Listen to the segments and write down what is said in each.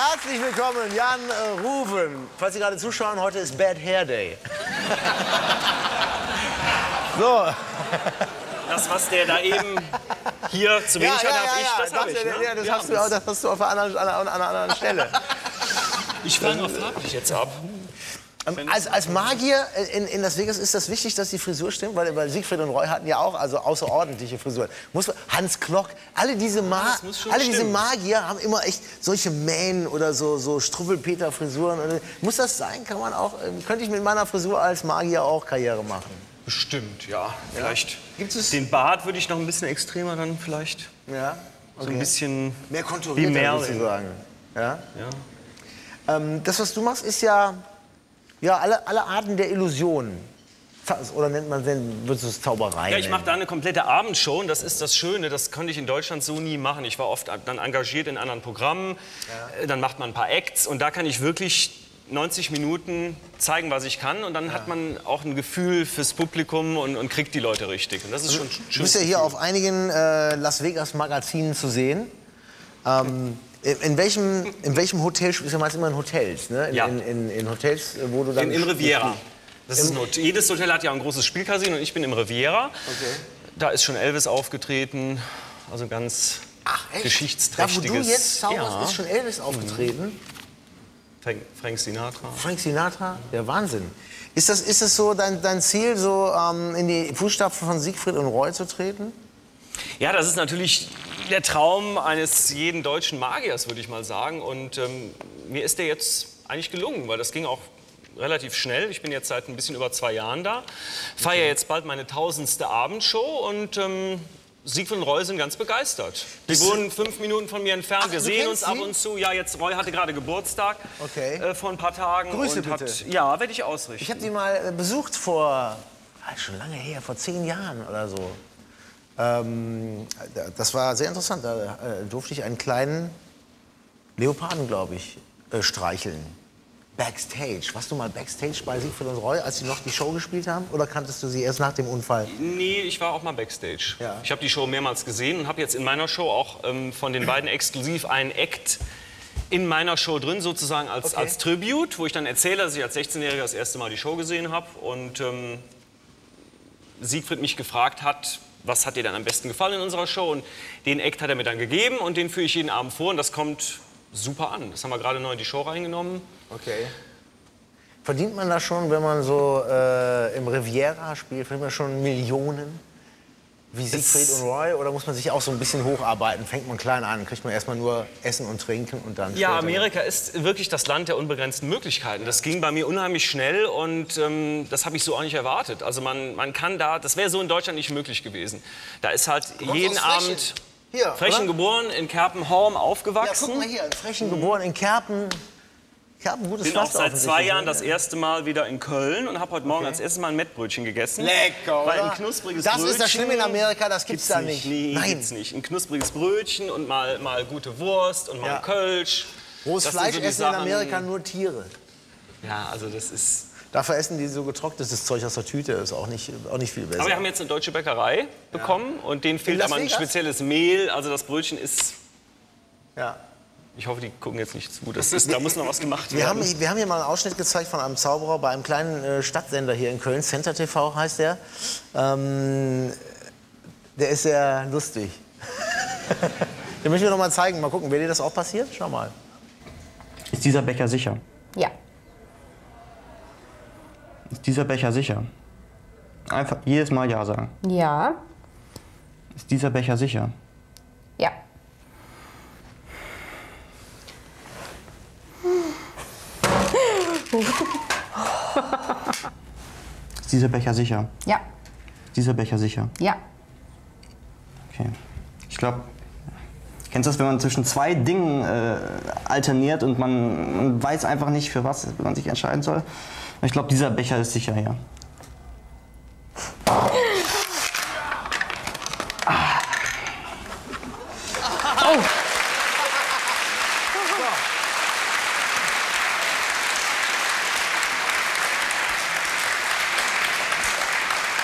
Herzlich willkommen, Jan Ruven. Falls Sie gerade zuschauen, heute ist Bad Hair Day. So. Das, was der da eben hier zu wenig hat, habe ich, das habe ich. Ne? Ja, das hast du auf einer anderen Stelle. Ich fange noch farblich jetzt ab. Als Magier in Las Vegas ist das wichtig, dass die Frisur stimmt, weil Siegfried und Roy hatten ja auch außerordentliche Frisuren. Hans Klock, alle diese Magier haben immer echt solche Mähen oder so Struwwelpeter-Frisuren. Muss das sein? Kann man auch? Könnte ich mit meiner Frisur als Magier auch Karriere machen? Bestimmt, ja. Vielleicht. Gibt es den Bart würde ich noch ein bisschen extremer dann vielleicht. Ja. Okay. So ein bisschen mehr konturierter sozusagen. Ja. Ja. Das, was du machst, ist ja alle Arten der Illusionen. Oder nennt man würdest du es Zauberei? Ja, ich mache da eine komplette Abendshow und das ist das Schöne, das konnte ich in Deutschland so nie machen. Ich war oft dann engagiert in anderen Programmen, dann macht man ein paar Acts und da kann ich wirklich 90 Minuten zeigen, was ich kann und dann hat man auch ein Gefühl fürs Publikum und kriegt die Leute richtig. Und das ist schon schön. Du bist ja hier auf einigen Las Vegas Magazinen zu sehen. In welchem Hotel, du bist ja meist immer in Hotels, ne? In Hotels, wo du dann... In Riviera. Das ist jedes Hotel hat ja ein großes Spielcasino und ich bin im Riviera. Okay. Da ist schon Elvis aufgetreten, also ganz geschichtsträchtiges... Da, wo du jetzt zauberst, ist schon Elvis aufgetreten? Frank Sinatra. Frank Sinatra? Ja, Wahnsinn. Ist das so dein Ziel, so in die Fußstapfen von Siegfried und Roy zu treten? Ja, das ist natürlich der Traum eines jeden deutschen Magiers, würde ich mal sagen. Und mir ist der jetzt eigentlich gelungen, weil das ging auch relativ schnell. Ich bin jetzt seit ein bisschen über 2 Jahren da. Feiere jetzt bald meine 1000. Abendshow und Siegfried und Roy sind ganz begeistert. Die wohnen 5 Minuten von mir entfernt. Ach, wir sehen uns ab und zu. Ja, jetzt Roy hatte gerade Geburtstag vor ein paar Tagen. Grüße und bitte. Ja, werde ich ausrichten. Ich habe die mal besucht schon lange her, vor 10 Jahren oder so. Das war sehr interessant. Da durfte ich einen kleinen Leoparden, glaube ich, streicheln. Backstage. Warst du mal Backstage bei Siegfried und Roy, als sie noch die Show gespielt haben? Oder kanntest du sie erst nach dem Unfall? Nee, ich war auch mal Backstage. Ja. Ich habe die Show mehrmals gesehen und habe jetzt in meiner Show auch von den beiden exklusiv einen Act in meiner Show drin, sozusagen als Tribute, wo ich dann erzähle, dass ich als 16-Jähriger das erste Mal die Show gesehen habe. Und Siegfried mich gefragt hat, was hat dir dann am besten gefallen in unserer Show? Und den Act hat er mir dann gegeben und den führe ich jeden Abend vor und das kommt super an. Das haben wir gerade neu in die Show reingenommen. Okay. Verdient man da schon, wenn man so im Riviera spielt, verdient man schon Millionen? Wie Siegfried und Roy? Oder muss man sich auch so ein bisschen hocharbeiten? Fängt man klein an, kriegt man erstmal nur Essen und Trinken und dann... Ja, Amerika ist wirklich das Land der unbegrenzten Möglichkeiten. Das ging bei mir unheimlich schnell und das habe ich so auch nicht erwartet. Also man kann da, das wäre so in Deutschland nicht möglich gewesen. Da ist halt jeden Abend... Hier, Frechen geboren, in Kerpenhorn aufgewachsen. Ja, guck mal hier, Frechen geboren, in Kerpen. Kerpen, gutes Bin auch Pflaster seit 2 Jahren das erste Mal wieder in Köln und habe heute Morgen als erstes Mal ein Mettbrötchen gegessen. Lecker, Weil oder? ein knuspriges Das Brötchen... ist das Schlimme in Amerika, das gibt's da nicht. Nee, Nein. gibt's nicht. Ein knuspriges Brötchen und mal gute Wurst und mal ein Kölsch. Rohes Das sind Fleisch so die essen in Sachen- Amerika nur Tiere. Ja, also das ist... Dafür essen die so getrocknetes Zeug aus der Tüte, ist auch nicht viel besser. Aber wir haben jetzt eine deutsche Bäckerei bekommen und denen fehlt Las aber ein Vegas? spezielles Mehl. Also das Brötchen ist... Ja. Ich hoffe, die gucken jetzt nicht zu. Da muss noch was gemacht Wir haben werden. hier mal einen Ausschnitt gezeigt von einem Zauberer bei einem kleinen Stadtsender hier in Köln, Center TV heißt der. Der ist sehr lustig. Den möchten wir noch mal zeigen. Mal gucken, wäre dir das auch passiert? Schau mal. Ist dieser Becher sicher? Ja. Ist dieser Becher sicher? Einfach jedes Mal Ja sagen. Ja. Ist dieser Becher sicher? Ja. Ist dieser Becher sicher? Ja. Ist dieser Becher sicher? Ja. Okay. Ich glaube, kennst du das, wenn man zwischen 2 Dingen alterniert und man weiß einfach nicht, für was man sich entscheiden soll? Ich glaube, dieser Becher ist sicher, ja. Oh.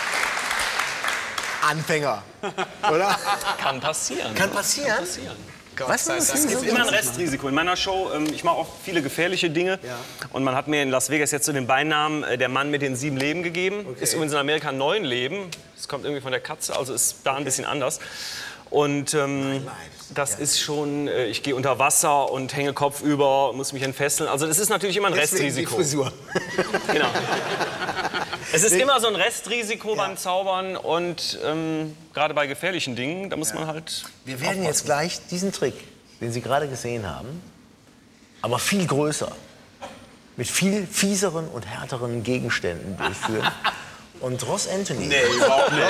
Anfänger, oder? Kann passieren. Kann passieren? Kann passieren. Was ist Es gibt immer ein Restrisiko. In meiner Show, ich mache auch viele gefährliche Dinge. Ja. Und man hat mir in Las Vegas jetzt so den Beinamen der Mann mit den 7 Leben gegeben. Okay. Ist übrigens in Amerika 9 Leben. Das kommt irgendwie von der Katze, also ist da ein bisschen anders. Und das ist schon, ich gehe unter Wasser und hänge kopfüber, muss mich entfesseln. Also das ist natürlich immer ein Restrisiko. Die Frisur. Genau. Es ist immer so ein Restrisiko beim Zaubern und gerade bei gefährlichen Dingen, da muss man halt Wir werden jetzt gleich diesen Trick, den Sie gerade gesehen haben, aber viel größer, mit viel fieseren und härteren Gegenständen durchführen. Und Ross Anthony... Nee, überhaupt nicht.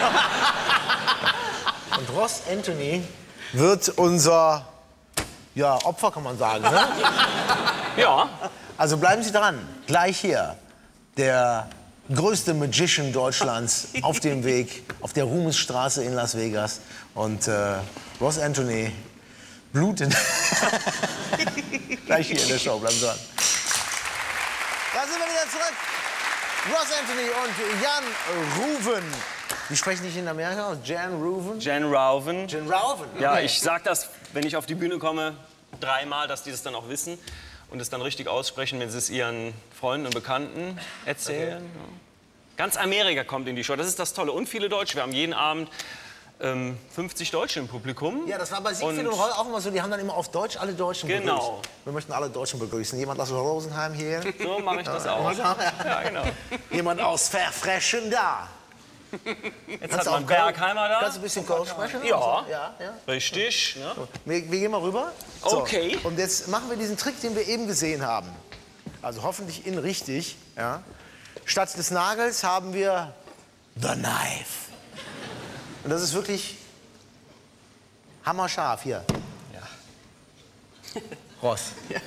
Und Ross Anthony wird unser Opfer, kann man sagen, ne? Ja. Also bleiben Sie dran, gleich hier, der größte Magician Deutschlands auf dem Weg, auf der Ruhmesstraße in Las Vegas. Und Ross Anthony, Blut in... Gleich hier in der Show, bleiben Sie dran. Da sind wir wieder zurück. Ross Anthony und Jan Ruven. Wie sprechen die in Amerika aus? Jan Ruven? Jan Ruven. Jan Ruven? Okay. Ja, ich sag das, wenn ich auf die Bühne komme, 3-mal, dass die das dann auch wissen und es dann richtig aussprechen, wenn sie es ihren Freunden und Bekannten erzählen. Okay. Ja. Ganz Amerika kommt in die Show, das ist das Tolle. Und viele Deutsche. Wir haben jeden Abend 50 Deutsche im Publikum. Ja, das war bei Siegfried und Roy auch immer so. Die haben dann immer auf Deutsch alle Deutschen begrüßt. Genau. Wir möchten alle Deutschen begrüßen. Jemand aus Rosenheim hier? So mache ich das auch. Ja, genau. Jemand aus Verfrechen da. Jetzt hat man Bergheimer da. Kannst du ein bisschen Kölsch sprechen? Ja. Ja. Richtig. Ja. Wir gehen mal rüber. So. Okay. Und jetzt machen wir diesen Trick, den wir eben gesehen haben. Also hoffentlich in richtig. Ja. Statt des Nagels haben wir the knife. Und das ist wirklich hammerscharf hier. Ja. Ross. Ja.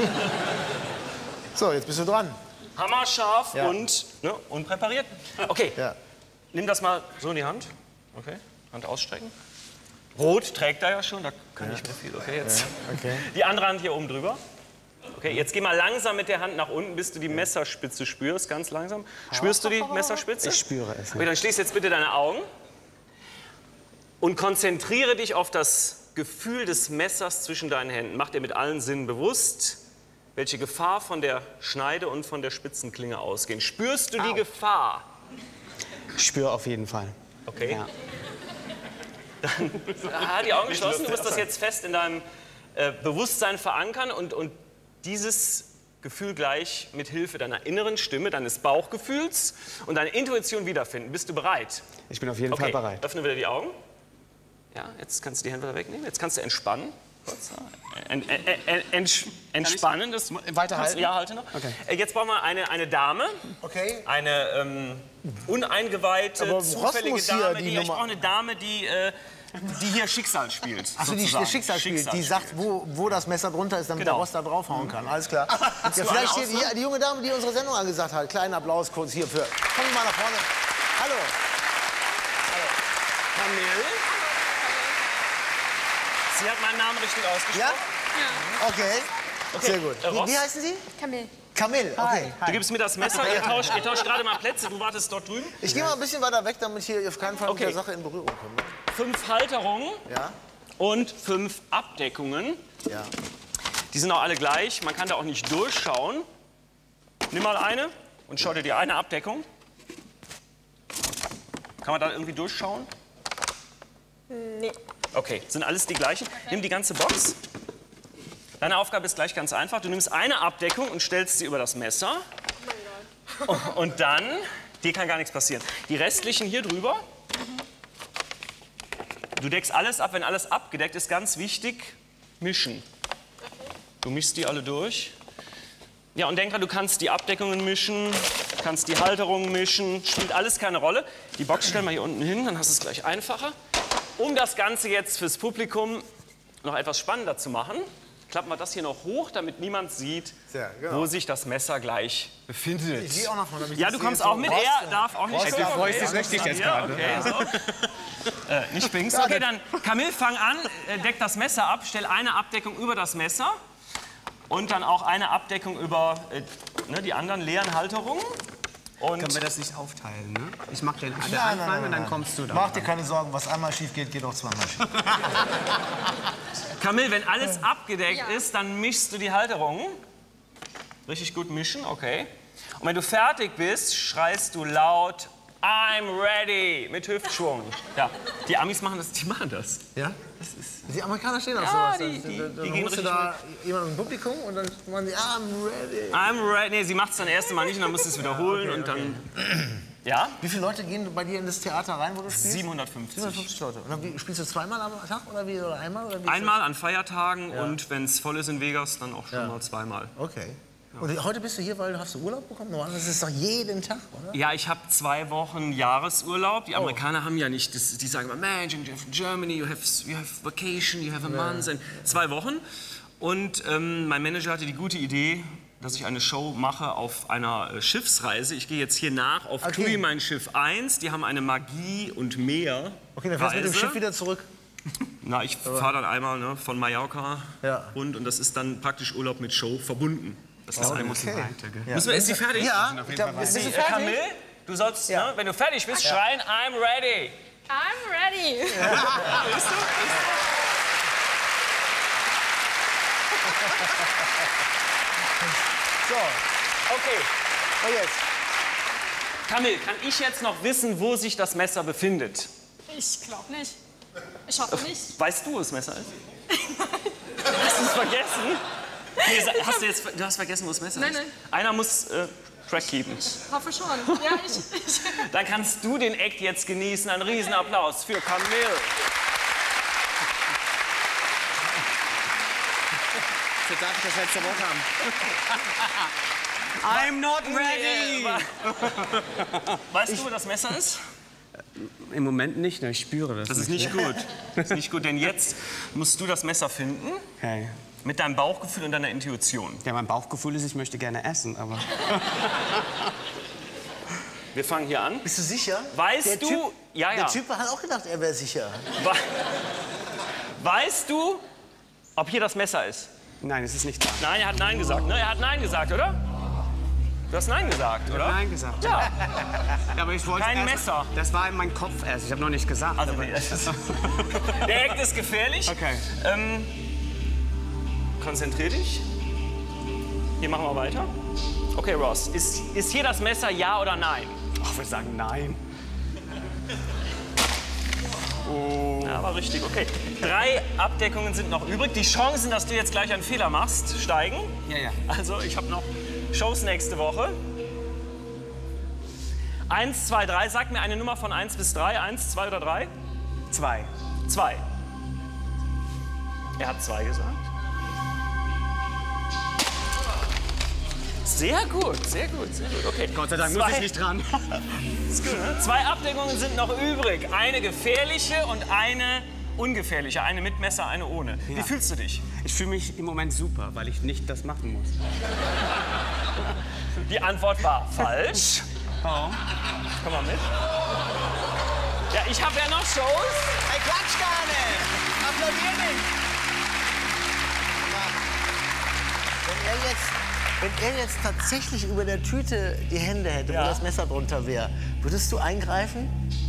So, jetzt bist du dran. Hammerscharf und unpräpariert. Okay. Ja. Nimm das mal so in die Hand. Okay. Hand ausstrecken. Rot trägt er ja schon, da kann ich mehr viel. Okay, jetzt. Ja. Okay. Die andere Hand hier oben drüber. Okay, jetzt geh mal langsam mit der Hand nach unten, bis du die Messerspitze spürst, ganz langsam. Spürst du die Messerspitze? Ich spüre es. Okay, dann schließ jetzt bitte deine Augen und konzentriere dich auf das Gefühl des Messers zwischen deinen Händen. Mach dir mit allen Sinnen bewusst, welche Gefahr von der Schneide und von der Spitzenklinge ausgehen. Spürst du die Gefahr? Ich spüre auf jeden Fall. Okay. Ja. Dann die Augen geschlossen. Du musst das jetzt fest in deinem Bewusstsein verankern und dieses Gefühl gleich mit Hilfe deiner inneren Stimme, deines Bauchgefühls und deiner Intuition wiederfinden. Bist du bereit? Ich bin auf jeden Fall bereit. Öffne wieder die Augen. Ja, jetzt kannst du die Hände wieder wegnehmen. Jetzt kannst du entspannen. Kurz, entspannen. Das weiterhalten? Ja, halte noch. Okay. Jetzt brauchen wir eine Dame. Okay. Eine uneingeweihte, aber zufällige Dame. Ich brauche eine Dame, die hier Schicksal spielt. Achso, die Schicksal spielt. Die sagt, wo das Messer drunter ist, damit der Ross da draufhauen kann. Alles klar. Ja, vielleicht hier die junge Dame, die unsere Sendung angesagt hat. Kleinen Applaus kurz hier für. Komm mal nach vorne. Hallo. Hallo. Camille. Sie hat meinen Namen richtig ausgesprochen. Ja? Ja. Okay. Sehr gut. Wie heißen Sie? Camille. Camille, okay. Du gibst mir das Messer, ihr tauscht gerade mal Plätze, du wartest dort drüben. Ich gehe mal ein bisschen weiter weg, damit ich hier auf keinen Fall mit der Sache in Berührung komme. 5 Halterungen und 5 Abdeckungen. Ja. Die sind auch alle gleich, man kann da auch nicht durchschauen. Nimm mal eine und schau dir die eine Abdeckung. Kann man da irgendwie durchschauen? Nee. Okay, sind alles die gleichen. Nimm die ganze Box. Deine Aufgabe ist gleich ganz einfach. Du nimmst eine Abdeckung und stellst sie über das Messer. Oh mein Gott. Und dann, dir kann gar nichts passieren. Die restlichen hier drüber. Du deckst alles ab. Wenn alles abgedeckt ist, ganz wichtig, mischen. Du mischst die alle durch. Ja, und denk dran, du kannst die Abdeckungen mischen, kannst die Halterungen mischen. Spielt alles keine Rolle. Die Box stellen wir hier unten hin, dann hast du es gleich einfacher. Um das Ganze jetzt fürs Publikum noch etwas spannender zu machen, klappen wir das hier noch hoch, damit niemand sieht, wo sich das Messer gleich befindet. Ich gehe auch noch von, ja, du kommst auch mit. Er darf auch nicht. Die Voice ist richtig jetzt gerade. Okay, so. Nicht Pinks. Okay, dann Camille, fang an, deck das Messer ab, stell eine Abdeckung über das Messer und dann auch eine Abdeckung über die anderen leeren Halterungen. Und können wir das nicht aufteilen, ne? Ich mach den Anfang und dann kommst du da. Mach dir keine Sorgen, was einmal schief geht, geht auch zweimal schief. Camille, wenn alles abgedeckt ist, dann mischst du die Halterungen. Richtig gut mischen, okay. Und wenn du fertig bist, schreist du laut I'm ready mit Hüftschwung. Ja, die Amis machen das, die machen das. Ja? Die Amerikaner stehen auf Ja, sowas. die gehen Dann da jemand im Publikum und dann machen die I'm ready. I'm ready. Nee, sie macht es dann das erste Mal nicht und dann musst du es wiederholen und dann... Ja? Wie viele Leute gehen bei dir in das Theater rein, wo du spielst? 750. 750 Leute. Und dann spielst du zweimal am Tag oder wie? Oder einmal? Oder wie Einmal an Feiertagen und wenn es voll ist in Vegas, dann auch schon mal zweimal. Okay. Und heute bist du hier, weil du hast Urlaub bekommen? Normalerweise ist es doch jeden Tag, oder? Ja, ich habe 2 Wochen Jahresurlaub. Die Amerikaner haben ja nicht, die sagen immer, man, Germany, you have vacation, you have a month. 2 Wochen. Und mein Manager hatte die gute Idee, dass ich eine Show mache auf einer Schiffsreise. Ich gehe jetzt hier nach auf TUI, mein Schiff 1. Die haben eine Magie- und Meer. Okay, dann fährst du mit dem Schiff wieder zurück. Na, ich fahre dann einmal von Mallorca und das ist dann praktisch Urlaub mit Show verbunden. Das ist eine weiter, gell? Ist sie fertig? Ja, ich glaub, bist du fertig? Camille, du sollst, ne, wenn du fertig bist, schreien, I'm ready. I'm ready. Bist du? So, Okay. und jetzt? Camille, kann ich jetzt noch wissen, wo sich das Messer befindet? Ich glaube nicht. Ich hoffe nicht. Weißt du, wo das Messer ist? Hast du es vergessen? Nee, du hast vergessen, wo das Messer ist? Nein. Einer muss Track keepen. Ich hoffe schon. Ja, ich. Dann kannst du den Act jetzt genießen. Ein Riesenapplaus für Camille. So darf ich das letzte Wort haben. I'm not ready! Weißt du, wo das Messer ist? Im Moment nicht, ne? Ich spüre das. Das ist nicht gut. Das ist nicht gut, denn jetzt musst du das Messer finden. Okay. Mit deinem Bauchgefühl und deiner Intuition. Ja, mein Bauchgefühl ist, ich möchte gerne essen, aber... Wir fangen hier an. Bist du sicher? Weißt du... Ja, Der Typ hat auch gedacht, er wäre sicher. Weißt du, ob hier das Messer ist? Nein, es ist nicht da. Nein, er hat Nein gesagt. Ne? Er hat Nein gesagt, oder? Du hast Nein gesagt, oder? Nein gesagt. Ja. Ja, aber ich wollte Kein erst, Messer. Das war in meinem Kopf erst. Ich habe noch nicht gesagt. Also, aber der Act ist gefährlich. Okay. Konzentrier dich. Hier machen wir weiter. Okay, Ross. Ist hier das Messer ja oder nein? Ach, wir sagen nein. Ja, war richtig. Okay. 3 Abdeckungen sind noch übrig. Die Chancen, dass du jetzt gleich einen Fehler machst, steigen. Ja. Also, ich habe noch Shows nächste Woche. 1, 2, 3. Sag mir eine Nummer von 1 bis 3. 1, 2 oder 3? 2. 2. Er hat 2 gesagt. Sehr gut, sehr gut, sehr gut. Okay. Gott sei Dank muss ich nicht dran. Ist gut, ne? 2 Abdeckungen sind noch übrig. Eine gefährliche und eine ungefährliche. Eine mit Messer, eine ohne. Wie Ja. fühlst du dich? Ich fühle mich im Moment super, weil ich nicht das machen muss. Die Antwort war falsch. Oh. Komm mal mit. Ja, ich habe ja noch Shows. Hey, klatsch gar nicht! Applaudier nicht! Wenn er jetzt tatsächlich über der Tüte die Hände hätte, Ja. wo das Messer drunter wäre, würdest du eingreifen?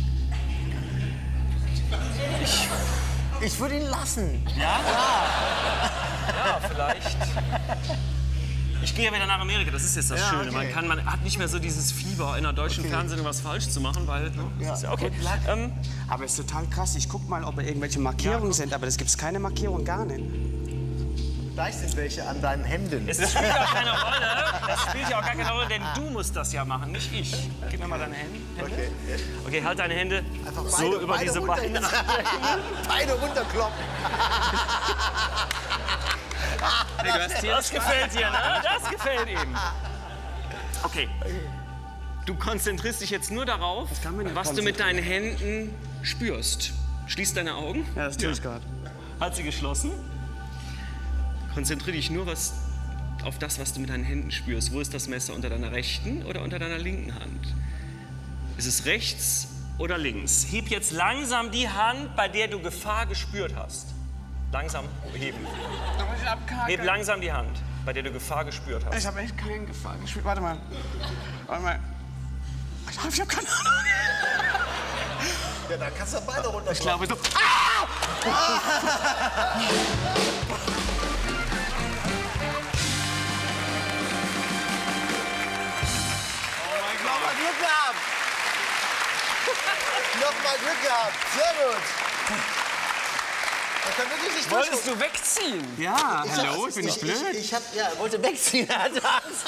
Ich würde ihn lassen. Ja, vielleicht. Ich gehe ja wieder nach Amerika, das ist jetzt das Schöne. okay. Man hat nicht mehr so dieses Fieber, in der deutschen Fernsehung was falsch zu machen, weil... Ne, das ist ja okay. Aber es ist total krass. Ich guck mal, ob da irgendwelche Markierungen sind, aber es gibt keine Markierung, gar nicht. Gleich sind welche an deinen Händen. Es spielt ja auch keine Rolle. Das spielt ja auch gar keine Rolle, denn du musst das ja machen, nicht ich. Gib mir mal deine Hände. Okay, halt deine Hände Einfach so über diese beiden. Beide runterkloppen. Das gefällt dir, ne? Das gefällt ihm. Okay. Du konzentrierst dich jetzt nur darauf, kann man nicht was du mit deinen Händen spürst. Schließ deine Augen. Ja, das tue ich gerade. Halt sie geschlossen. Konzentriere dich nur auf das, was du mit deinen Händen spürst. Wo ist das Messer? Unter deiner rechten oder unter deiner linken Hand? Ist es rechts oder links? Heb jetzt langsam die Hand, bei der du Gefahr gespürt hast. Langsam heben. Heb langsam die Hand, bei der du Gefahr gespürt hast. Ich habe echt keine Gefahr gespürt. Warte mal. Ich habe keine Ahnung. Ja, dann kannst du beide runter. Ich glaube so. Nochmal Glück gehabt. Nochmal Glück gehabt. Sehr gut. Das kann wirklich nicht Wolltest du wegziehen? Ja, hallo, ich bin nicht blöd. Er wollte wegziehen. Er hatte Angst.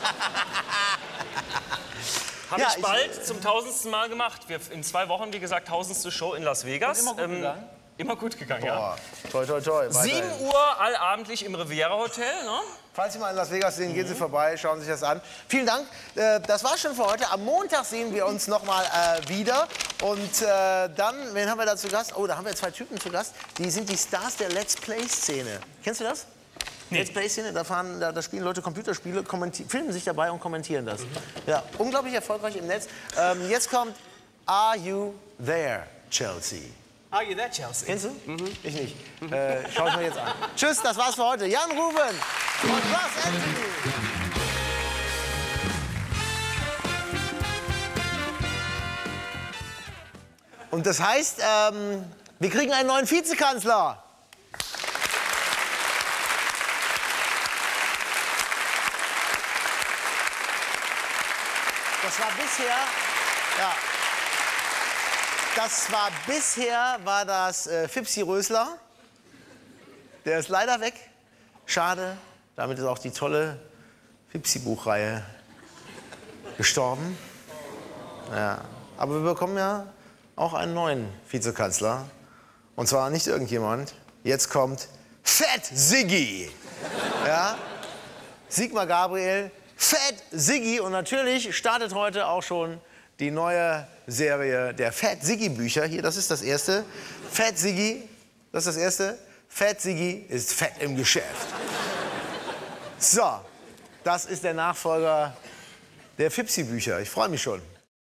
Habe Ja, ich bald zum 1000. Mal gemacht. In 2 Wochen, wie gesagt, 1000. Show in Las Vegas. Immer gut gegangen? Immer gut gegangen, ja. Boah, toi, toi, toi. 7 Uhr allabendlich im Riviera Hotel, ne? Falls Sie mal in Las Vegas sehen, gehen Sie vorbei, schauen Sie sich das an. Vielen Dank. Das war's schon für heute. Am Montag sehen wir uns noch mal wieder. Und dann, wen haben wir da zu Gast? Oh, da haben wir 2 Typen zu Gast. Die sind die Stars der Let's Play-Szene. Kennst du das? Nee. Let's Play-Szene, da spielen Leute Computerspiele, filmen sich dabei und kommentieren das. Ja, unglaublich erfolgreich im Netz. Jetzt kommt Are You There, Chelsea? Are you there, Chelsea? Kennst du? Ich nicht. Schau ich mir jetzt an. Tschüss, das war's für heute. Jan Ruben und Ross Anthony. Und das heißt, wir kriegen einen neuen Vizekanzler. Das war bisher, ja. Bisher war das Fipsi Rösler. Der ist leider weg. Schade. Damit ist auch die tolle Fipsi-Buchreihe gestorben. Ja. Aber wir bekommen ja auch einen neuen Vizekanzler. Und zwar nicht irgendjemand. Jetzt kommt Fett Siggi. Ja? Sigmar Gabriel, Fett Siggi. Und natürlich startet heute auch schon die neue Serie der Fett Siggi Bücher. Hier, das ist das erste. Fett Siggi, das ist das erste. Fett Siggi ist fett im Geschäft. So, das ist der Nachfolger der Fipsi Bücher. Ich freue mich schon.